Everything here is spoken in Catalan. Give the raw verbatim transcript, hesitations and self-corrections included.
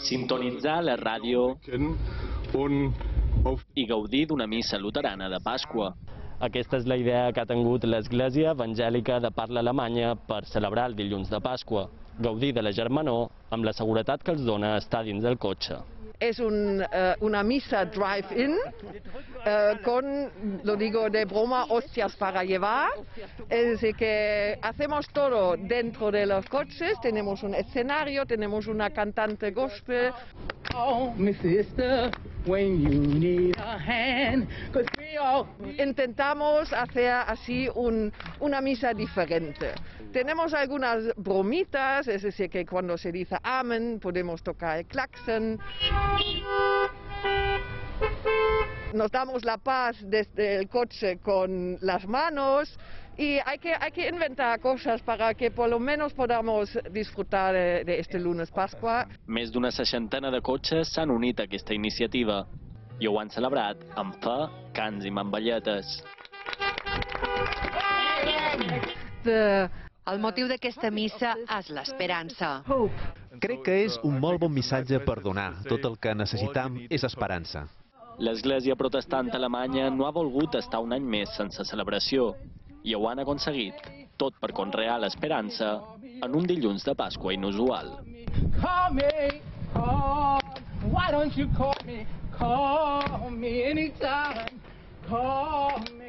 sintonitzar la ràdio i gaudir d'una missa luterana de Pasqua. Aquesta és la idea que ha tingut l'Església Evangèlica de Parla Alemanya per celebrar el dilluns de Pasqua, gaudir de la germanor amb la seguretat que els dona estar dins del cotxe. Es un, uh, una misa drive-in uh, con, lo digo de broma, hostias para llevar. Es decir, que hacemos todo dentro de los coches, tenemos un escenario, tenemos una cantante gospel. Oh, my sister, when you need a hand, 'cause we all... Intentamos hacer así un, una misa diferente. Tenemos algunas bromitas, es decir, que cuando se dice amén podemos tocar el claxon. Nos damos la paz desde el coche con las manos y hay que, hay que inventar cosas para que por lo menos podamos disfrutar de, de este lunes Pasqua. Més d'una seixantena de cotxes s'han unit a aquesta iniciativa i ho han celebrat amb fe, cants i mamballetes. The... El motiu d'aquesta missa és l'esperança. Crec que és un molt bon missatge per donar. Tot el que necessitam és esperança. L'Església Protestant Alemanya no ha volgut estar un any més sense celebració i ho han aconseguit, tot per conrear l'esperança en un dilluns de Pasqua inusual. Call me, call, why don't you call me, call me anytime, call me.